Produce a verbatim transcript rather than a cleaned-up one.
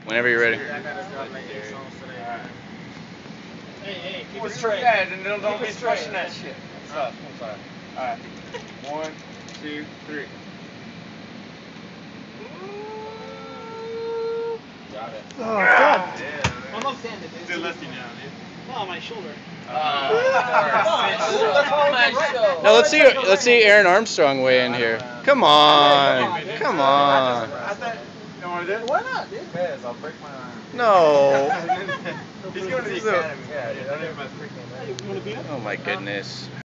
Whenever you're ready. I gotta drop my eight songs today. Alright. Hey, hey, keep Well, it straight. Yeah, and don't, don't Keep be it straight. pushing that shit. What's up? I'm sorry. Alright. One, two, three. Got it. Oh, God. Yeah, I'm left-handed, dude. Still lefty now, dude. No, on my shoulder. Uh, No, let's see. Let's see Aaron Armstrong weigh in here. Come on, come on. I thought, you want to do it? Why not, dude? Yes, I'll break my arm. No. He's going to the academy. Yeah, dude. I don't even freaking You want to beat him? Oh my goodness.